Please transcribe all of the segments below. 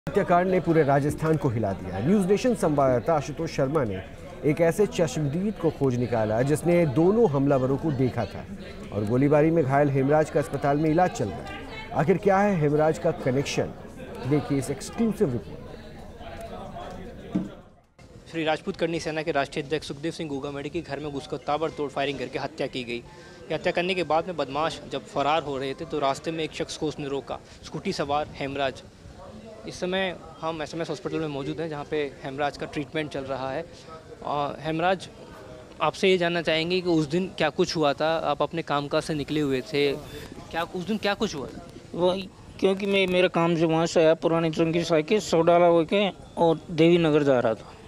हत्याकांड ने पूरे राजस्थान को हिला दिया। न्यूज नेशन संवाददाता आशुतोष शर्मा ने एक ऐसे चश्मदीद को खोज निकाला जिसने दोनों हमलावरों को देखा था और गोलीबारी में घायल हेमराज का अस्पताल में इलाज चल रहा है। आखिर क्या है हेमराज का कनेक्शन, देखिए इस एक्सक्लूसिव रिपोर्ट। श्री राजपूत करनी सेना के राष्ट्रीय अध्यक्ष सुखदेव सिंह गोगामेडी के घर में घुसकर ताबड़तोड़ फायरिंग करके हत्या की गई। ये हत्या करने के बाद में बदमाश जब फरार हो रहे थे तो रास्ते में एक शख्स को उसने रोका, स्कूटी सवार हेमराज। इस समय हम SMS हॉस्पिटल में मौजूद हैं जहां पे हेमराज का ट्रीटमेंट चल रहा है। हेमराज, आपसे ये जानना चाहेंगे कि उस दिन क्या कुछ हुआ था? आप अपने कामकाज से निकले हुए थे, क्या उस दिन क्या कुछ हुआ था? वही क्योंकि मेरा काम जो वहाँ से आया पुरानी चौंकी साइकिल सोडाला होके और देवी नगर जा रहा था।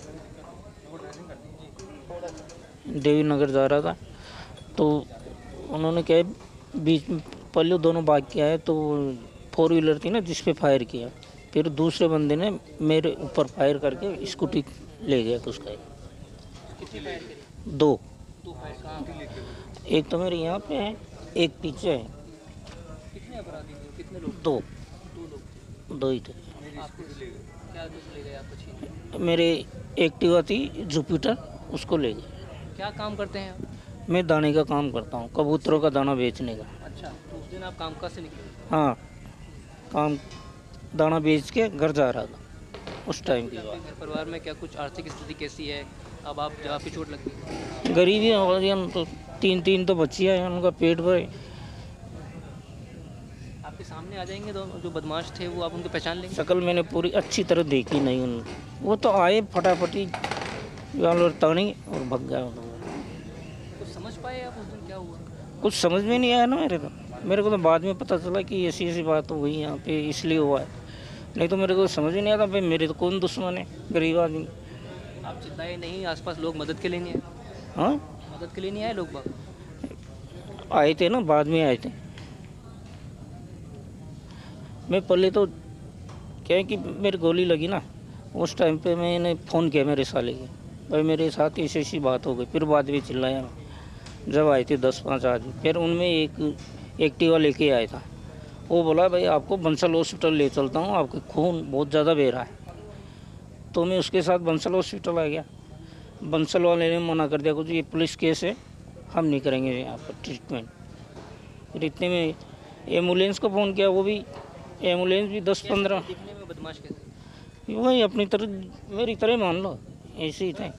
देवी नगर जा रहा था तो उन्होंने क्या बीच में पहले दोनों भाग के आए तो 4 व्हीलर थी ना जिस पे फायर किया। फिर दूसरे बंदे ने मेरे ऊपर फायर करके स्कूटी ले गया उसका। दो एक तो मेरे यहाँ पे है, एक पीछे है। कितने अपराधी थे, कितने लोग? दो ही थे। क्या ले गए आपको? मेरे एक्टिवा थी जुपिटर, उसको ले गए। क्या काम करते हैं आप? मैं दाने का काम करता हूँ, कबूतरों का दाना बेचने का। अच्छा, तो उस दिन आप कामकाज से निकले? हाँ, काम दाना बेच के घर जा रहा था उस टाइम की बात। घर परिवार में क्या कुछ आर्थिक स्थिति कैसी है? अब आप जहाँ पे चोट लगी? गरीबी और तो तीन तो बच्चियाँ हैं, उनका पेट भरे। आपके सामने आ जाएंगे तो जो बदमाश थे वो आप उनकी पहचान लेंगे? शक्ल मैंने पूरी अच्छी तरह देखी नहीं उन्होंने, वो तो आए फटाफटी तानी और भग गया। कुछ समझ पाए आप उस दिन क्या हुआ? कुछ समझ में नहीं आया ना मेरे को तो बाद में पता चला कि ऐसी बात हो गई यहाँ पे, इसलिए हुआ है। नहीं तो मेरे को समझ ही नहीं आता भाई, मेरे तो कौन दुश्मन है, गरीब आदमी। आप चिल्लाए नहीं? आसपास लोग मदद के लिए नहीं आए? हाँ, मदद के लिए नहीं आए लोग बाग? आए थे ना, बाद में आए थे। मैं पहले तो क्या है कि मेरी गोली लगी ना, उस टाइम पे मैंने फ़ोन किया मेरे साले के, भाई मेरे साथ ऐसी बात हो गई। फिर बाद में चिल्लाया जब आए थे 10-5 आदमी। फिर उनमें एक एक्टिवा लेके आया था, वो बोला भाई आपको बंसल हॉस्पिटल ले चलता हूँ, आपका खून बहुत ज़्यादा बह रहा है। तो मैं उसके साथ बंसल हॉस्पिटल आ गया। बंसल वाले ने मना कर दिया, कुछ ये पुलिस केस है, हम नहीं करेंगे यहाँ पर ट्रीटमेंट। फिर इतने में एम्बुलेंस को फ़ोन किया, वो भी एम्बुलेंस भी 10-15। दिखने में बदमाश कैसे? वही अपनी तरह, मेरी तरह मान लो, ऐसे ही थे।